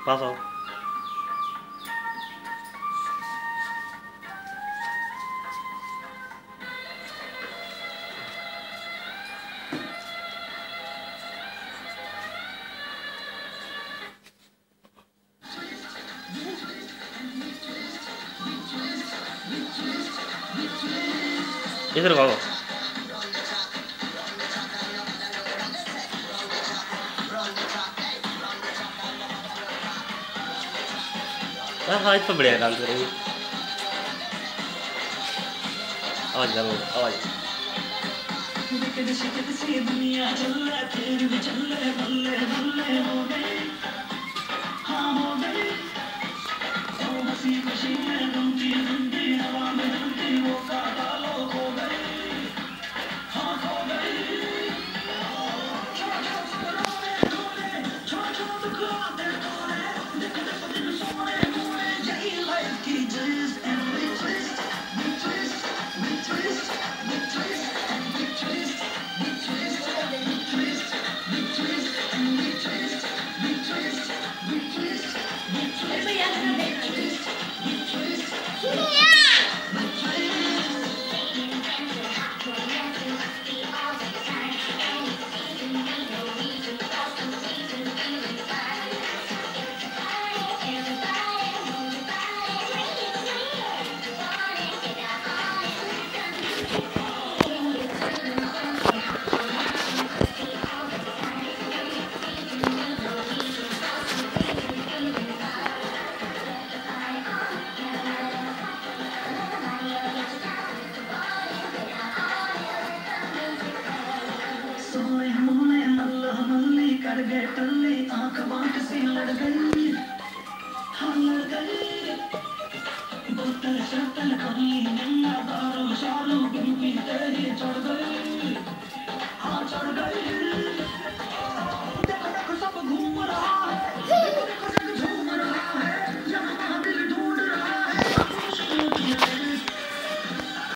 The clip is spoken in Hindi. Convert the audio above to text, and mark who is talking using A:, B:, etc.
A: पास आओ। इधर भागो। हाँ इतना बढ़िया डांस करेंगे। आवाज डालो, आवाज। कर गए टल्ले आंख बांख से लड़ गई हाँ लड़ गई बोतल शर्तल कहीं नन्ना दारू शालू बिल्कुल तेरी चढ़ गई